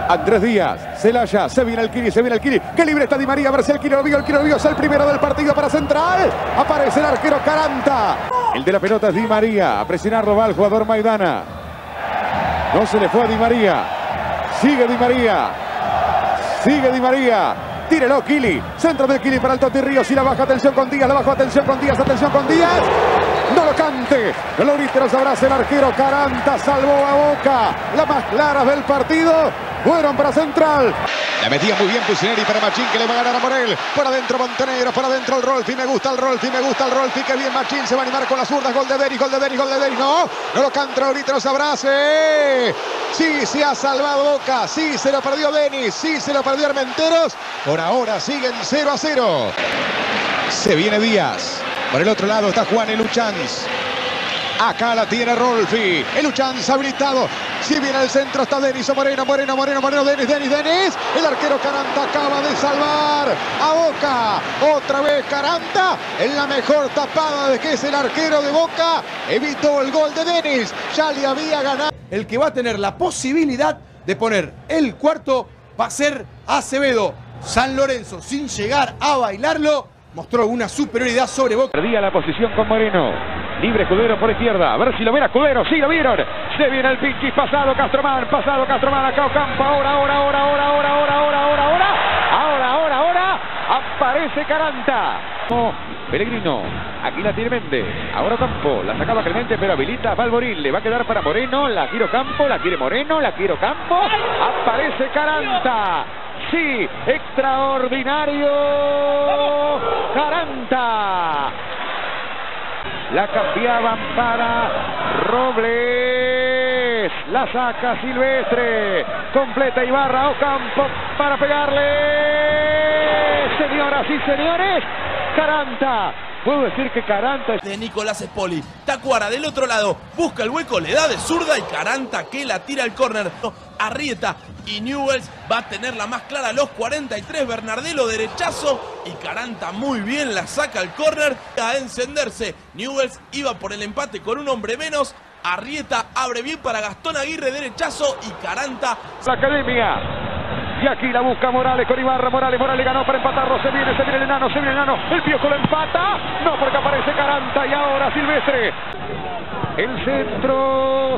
Andrés Díaz, Celaya, se viene el Kiri. Qué libre está Di María, a ver si el Kiri lo vio, es el primero del partido para Central. Aparece el arquero Caranta. El de la pelota es Di María, a presionarlo va el jugador Maidana. No se le fue a Di María. Sigue Di María. Tírelo, Kili. Centro del Kili para el Toti Ríos y la baja atención con Díaz. Atención con Díaz. No lo cante. No lo grite, nos abraza el arquero Caranta. Salvó a Boca. Las más claras del partido fueron para Central. La metía muy bien Pusineri para Machín, que le va a ganar a Morel. Por adentro Montenegro, por adentro el Rolfi. Me gusta el Rolfi. Qué bien Machín, se va a animar con las zurdas. Gol de Denis. No lo canta, no grite, nos abrace. Sí, se ha salvado Boca. Sí, se lo perdió Denis. Sí, se lo perdió Armenteros. Por ahora siguen 0-0. Se viene Díaz. Por el otro lado está Juan Eluchans. Acá la tiene Rolfi. Eluchans habilitado. Si viene al centro está Denis. Moreno. Denis. El arquero Caranta acaba de salvar a Boca. Otra vez Caranta. En la mejor tapada de que es el arquero de Boca. Evitó el gol de Denis. Ya le había ganado. El que va a tener la posibilidad de poner el cuarto va a ser Acevedo. San Lorenzo, sin llegar a bailarlo, mostró una superioridad sobre Boca. Perdía la posición con Moreno. Libre Escudero por izquierda. A ver si lo ven a Escudero. Sí, lo vieron. Se viene el Pichis. Pasado Castromán. Acá Ocampo. Ahora. Aparece Caranta. Pellegrino. Aquí la tiene Méndez. Ahora Campo. La sacaba Clemente, pero habilita a Valvorín. Le va a quedar para Moreno. La quiero Campo. La quiere Moreno. La quiero Campo. Aparece Caranta. Sí, extraordinario. Caranta. La cambiaban para Robles. La saca Silvestre. Completa Ibarra. Ocampo para pegarle. Señoras y señores, Caranta. Puedo decir que Caranta es de Nicolás Espoli. Tacuara del otro lado. Busca el hueco, le da de zurda y Caranta que la tira al córner. Arrieta y Newells va a tener la más clara a los 43. Bernardelo derechazo y Caranta muy bien la saca al córner a encenderse. Newells iba por el empate con un hombre menos. Arrieta abre bien para Gastón Aguirre derechazo y Caranta. La academia. Y aquí la busca Morales con Ibarra. Morales ganó para empatarlo. Se viene el enano. El Piojo lo empata. No, porque aparece Caranta y ahora Silvestre. El centro.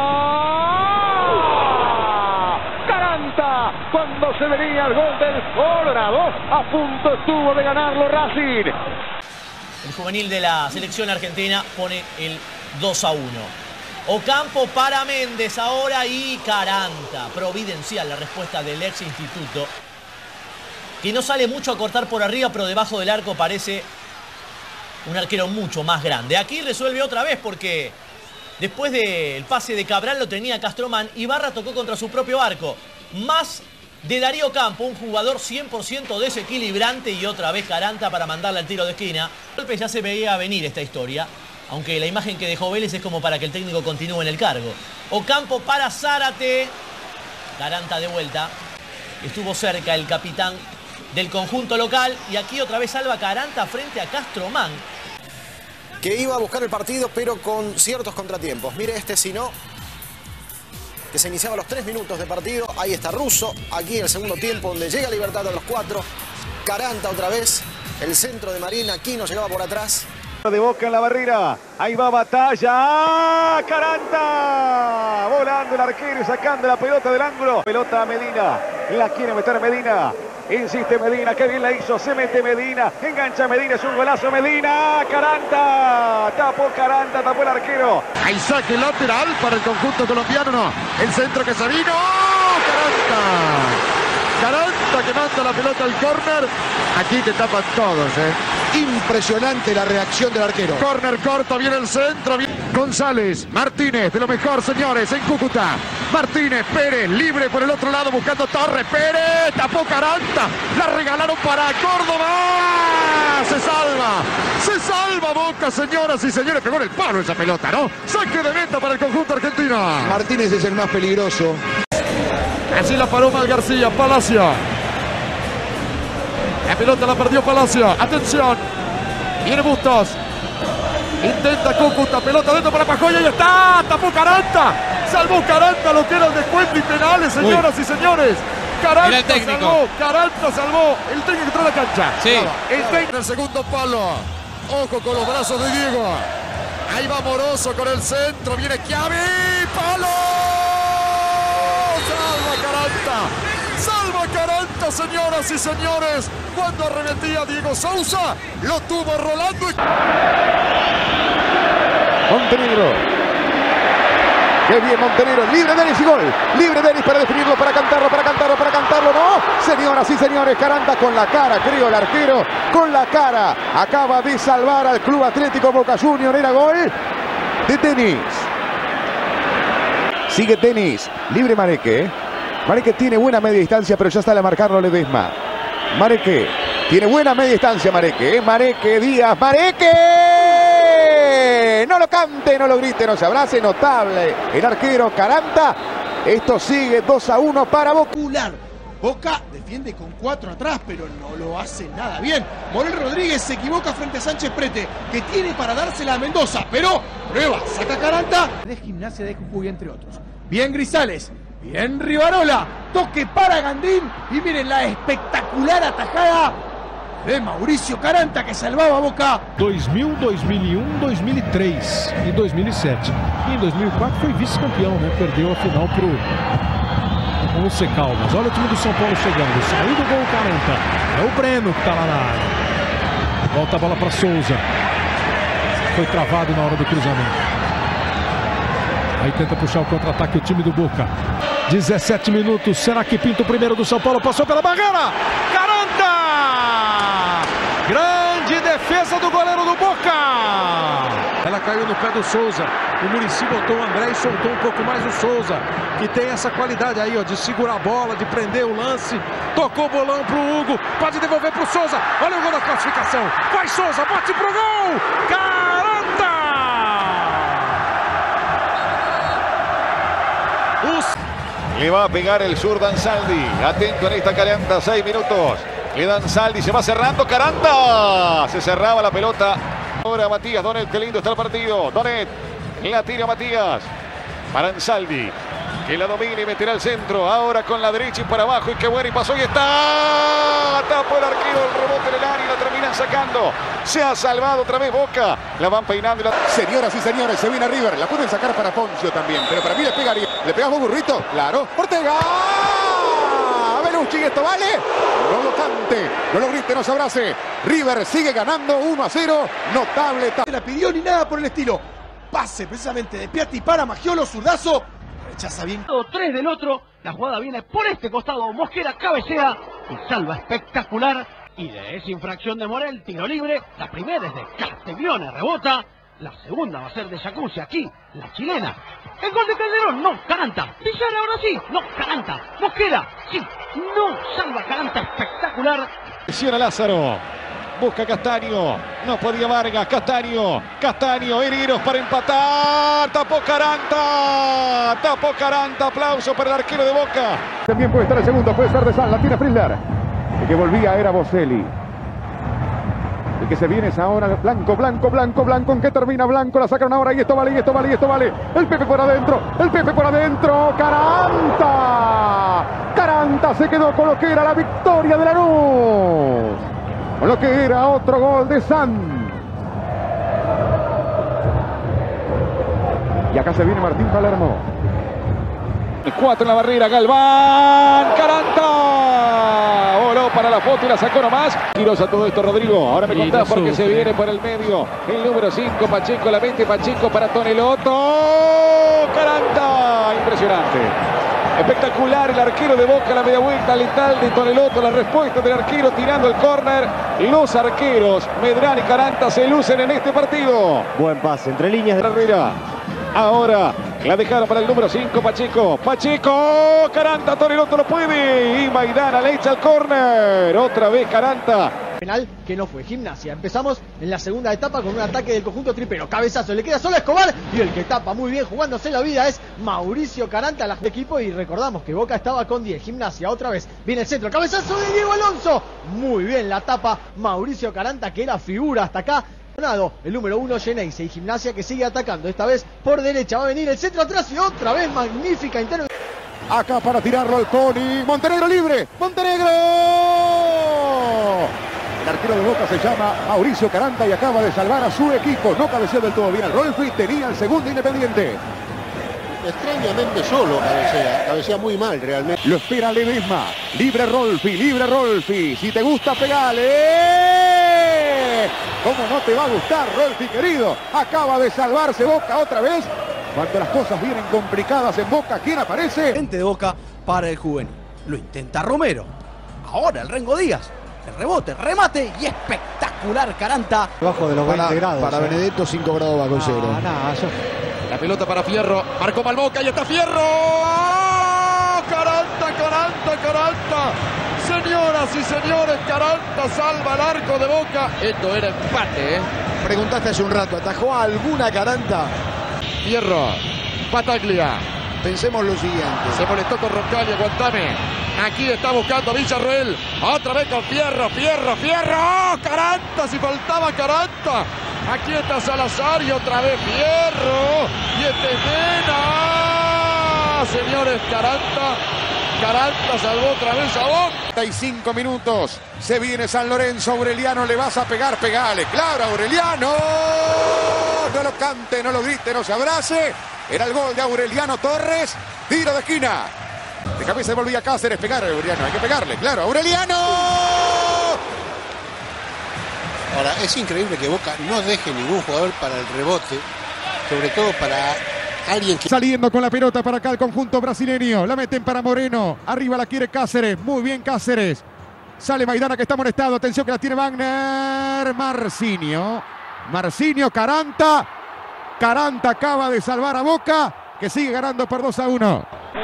Saba. Caranta. Cuando se venía el gol del Colorado. A punto estuvo de ganarlo Racing. El juvenil de la selección argentina pone el 2-1. Ocampo para Méndez ahora y Caranta. Providencial la respuesta del ex instituto. Que no sale mucho a cortar por arriba, pero debajo del arco parece un arquero mucho más grande. Aquí resuelve otra vez porque después del pase de Cabral lo tenía Castromán. Ibarra tocó contra su propio arco. Más de Darío Campo, un jugador 100% desequilibrante y otra vez Caranta para mandarle al tiro de esquina. Golpe ya se veía venir esta historia. Aunque la imagen que dejó Vélez es como para que el técnico continúe en el cargo. Ocampo para Zárate. Caranta de vuelta. Estuvo cerca el capitán del conjunto local. Y aquí otra vez salva Caranta frente a Castromán. Que iba a buscar el partido, pero con ciertos contratiempos. Mire este, si no, que se iniciaba a los 3 minutos de partido. Ahí está Russo. Aquí en el segundo tiempo, donde llega Libertad a los 4. Caranta otra vez. El centro de Marín. Aquí no llegaba por atrás. De Boca en la barrera, ahí va Batalla, ¡Caranta! Volando el arquero y sacando la pelota del ángulo. Pelota a Medina, la quiere meter Medina, insiste Medina, qué bien la hizo, se mete Medina, engancha Medina, es un golazo Medina, Caranta, tapó el arquero. Hay saque lateral para el conjunto colombiano, no, el centro que se vino, Caranta que manda la pelota al córner. Aquí te tapan todos, Impresionante la reacción del arquero. Córner corto, viene el centro. González, Martínez, de lo mejor, señores, en Cúcuta. Martínez, Pérez, libre por el otro lado, buscando Torres. Pérez, tapó Caranta. La regalaron para Córdoba. Se salva Boca, señoras y señores. Pegó en el palo esa pelota, ¿no? Saque de meta para el conjunto argentino. Martínez es el más peligroso. Así la paró Mal García, Palacio. La pelota la perdió Palacio. Atención. Viene Bustos. Intenta Cúcuta. Pelota dentro para Pajoya. Y está. Tapó Caranta. Salvó Caranta lo que era el descuento y penales, señoras y señores. Caranta salvó. El técnico entró a la cancha. Sí. El técnico en el segundo palo. Ojo con los brazos de Diego. Ahí va Moroso con el centro. Viene Chiavi. ¡Palo! Salva Caranta, señoras y señores. Cuando arremetía Diego Sousa, lo tuvo Rolando. Montenegro. ¡Qué bien Montenegro! Libre Denis y gol. Libre Denis para definirlo, para cantarlo. ¡No! Señoras y señores, Caranta con la cara, creo el arquero. Con la cara. Acaba de salvar al Club Atlético Boca Juniors. Era gol de Denis. Sigue Denis. Libre Mareque. Mareque tiene buena media distancia, pero ya sale a marcarlo Ledesma. Mareque. Tiene buena media distancia Mareque. Mareque, Díaz. ¡Mareque! No lo cante, no lo grite, no se abrace. Notable el arquero Caranta. Esto sigue 2-1 para Boca. Boca defiende con 4 atrás, pero no lo hace nada bien. Morel Rodríguez se equivoca frente a Sánchez Prete, que tiene para dársela a Mendoza, pero prueba, saca Caranta de Gimnasia de Jujuy, entre otros. Bien Grisales, bien Rivarola, toque para Gandín y miren la espectacular atajada de Mauricio Caranta, que salvava a Boca. 2000, 2001, 2003 e 2007. E em 2004 foi vice-campeão, né? Perdeu a final pro Once Caldas. Olha o time do São Paulo chegando. Saiu do gol o Caranta. É o Breno que tá lá na área. Volta a bola para Souza. Foi travado na hora do cruzamento. Aí tenta puxar o contra-ataque o time do Boca. 17 minutos. Será que pinta o primeiro do São Paulo? Passou pela barreira. Caranta! Grande defesa do goleiro do Boca. Ela caiu no pé do Souza. O Muricy botou o André e soltou um pouco mais o Souza, que tem essa qualidade aí, ó, de segurar a bola, de prender o lance. Tocou o bolão pro Hugo. Pode devolver pro Souza. Olha o gol da classificação. Vai Souza, bate pro gol. Caranta! Le va a pegar el sur Ansaldi. Atento en esta Caranta, 6 minutos. Le da Ansaldi, se va cerrando Caranta. Se cerraba la pelota. Ahora Matías Donet, qué lindo está el partido. Donet, la tira Matías. Para Ansaldi, que la domina y meterá al centro. Ahora con la derecha y para abajo. Y qué bueno, y pasó y está. Tapó el arquero, el rebote en el área y la terminan sacando. Se ha salvado otra vez Boca. La van peinando. Señoras y señores, se viene River. La pueden sacar para Poncio también. Pero para mí le pegaría. ¿Le pegamos Burrito? Claro. Ortega. Belucci, ¿esto vale? No lo cante, no lo grite, no se abrace. River sigue ganando 1-0. Notable. No la pidió ni nada por el estilo. Pase precisamente de Piatti para Maggiolo, zurdazo. Rechaza bien. 3 del otro. La jugada viene por este costado. Mosquera cabecea y salva espectacular. Y de esa infracción de Morel, tiro libre. La primera es de Castiglione, rebota. La segunda va a ser de Jacuzzi, aquí, la chilena. El gol de Calderón, no, Caranta. Pizarro ahora sí, no, Caranta. Mosquera, sí, no, salva Caranta, espectacular. Presiona Lázaro, busca Castaño, no podía Vargas, Castaño, Heriros para empatar, tapó Caranta, aplauso para el arquero de Boca. También puede estar el segundo, puede ser de San, la tira Friedler. El que volvía era Boselli. El que se viene es ahora Blanco. ¿En qué termina Blanco? La sacaron ahora y esto vale. El Pepe por adentro. Caranta se quedó con lo que era la victoria de Lanús. Con lo que era otro gol de San. Y acá se viene Martín Palermo. 4 en la barrera, Galván, Caranta. Voló para la foto y la sacó nomás. Tirosa todo esto, Rodrigo. Ahora me contás porque se viene por el medio. El número 5, Pacheco, la mente Pacheco para Tonelotto. Caranta, impresionante. Espectacular el arquero de Boca, la media vuelta letal de Tonelotto, la respuesta del arquero tirando el córner. Los arqueros, Medrán y Caranta, se lucen en este partido. Buen pase, entre líneas de Herrera. Ahora la dejaron para el número 5, Pacheco, Caranta, Tonelotto lo puede. Y Maidana le echa el córner. Otra vez Caranta. Penal que no fue Gimnasia. Empezamos en la segunda etapa con un ataque del conjunto tripero. Cabezazo, le queda solo a Escobar. Y el que tapa muy bien jugándose la vida es Mauricio Caranta, el equipo. Y recordamos que Boca estaba con 10. Gimnasia otra vez. Viene el centro. Cabezazo de Diego Alonso. Muy bien la tapa Mauricio Caranta, que era figura hasta acá. El número 1 Geneise y Gimnasia que sigue atacando. Esta vez por derecha va a venir el centro atrás y otra vez magnífica interna. Acá para tirarlo el Coni. Montenegro libre. ¡Montenegro! El arquero de Boca se llama Mauricio Caranta y acaba de salvar a su equipo. No cabeceó del todo bien el Rolfi. Tenía el segundo Independiente. Extrañamente solo cabecea muy mal realmente. Lo espera Ledesma. Libre Rolfi. Si te gusta, pegale. ¿Cómo no te va a gustar, Rolfi, querido? Acaba de salvarse Boca otra vez. Cuando las cosas vienen complicadas en Boca, ¿quién aparece? Gente de Boca para el juvenil. Lo intenta Romero. Ahora el Rengo Díaz. El rebote, remate y espectacular Caranta. Bajo de los 20 grados. Para Benedetto 5 grados bajo cero. La pelota para Fierro. Marcó Malboca y está Fierro. ¡Oh! Caranta. Señoras y señores, Caranta salva el arco de Boca. Esto era empate, ¿eh? Preguntaste hace un rato, ¿atajó a alguna Caranta? Fierro. Pataglia. Pensemos lo siguiente. Se molestó con Roncaglia, aguantame. Aquí está buscando Villarroel. Otra vez con Fierro. ¡Oh, Caranta! Si faltaba Caranta. Aquí está Salazar y otra vez Fierro. Y este es Mena. Señores, Caranta salvó otra vez a Boca. 35 minutos. Se viene San Lorenzo. Aureliano, le vas a pegar, pegale. Claro, Aureliano. No lo cante, no lo grite, no se abrace. Era el gol de Aureliano Torres. Tiro de esquina. De cabeza volvía Cáceres. Pegar a Aureliano. Hay que pegarle. Claro, Aureliano. Ahora, es increíble que Boca no deje ningún jugador para el rebote. Sobre todo para alguien que... Saliendo con la pelota para acá el conjunto brasileño. La meten para Moreno. Arriba la quiere Cáceres. Muy bien Cáceres. Sale Maidana que está molestado. Atención que la tiene Wagner. Marcinio, Caranta. Caranta acaba de salvar a Boca, que sigue ganando por 2-1.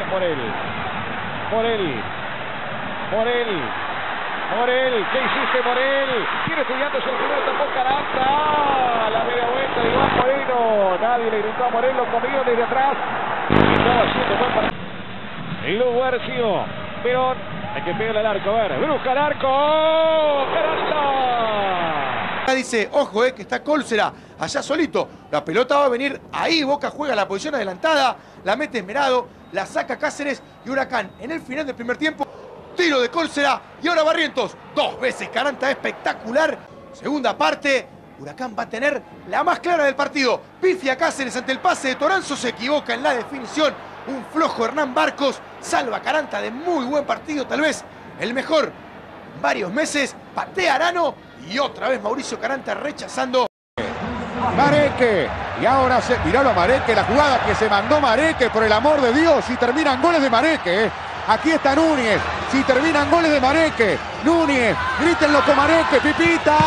Morel, ¿qué hiciste, Morel? Tiene Estudiantes el primero, tapó Caranta. La media vuelta de Iván Moreno. Nadie le gritó a Morel, lo comió desde atrás. Estaba haciendo buen partido. Luguercio, Perón, hay que pegarle al arco, a ver, busca el arco. ¡Caranta! Dice, ojo, que está Cólcera allá solito. La pelota va a venir ahí. Boca juega la posición adelantada. La mete Esmerado. La saca Cáceres y Huracán. En el final del primer tiempo, tiro de Cólcera. Y ahora Barrientos. 2 veces Caranta, espectacular. Segunda parte. Huracán va a tener la más clara del partido. Pifia Cáceres ante el pase de Toranzo. Se equivoca en la definición. Un flojo Hernán Barcos. Salva Caranta de muy buen partido. Tal vez el mejor en varios meses. Patea Arano. Y otra vez Mauricio Caranta rechazando. Mareque. Y ahora se... Miralo a Mareque, la jugada que se mandó Mareque, por el amor de Dios. Si terminan goles de Mareque. Aquí está Núñez. Si terminan goles de Mareque. Núñez. Grítenlo con Mareque. Pipita.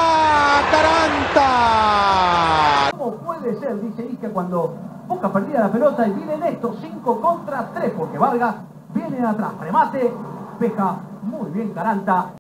Caranta. ¿Cómo puede ser, dice Isque, cuando Boca perdía la pelota y vienen estos 5 contra 3? Porque Vargas viene atrás. Remate. Peja muy bien Caranta.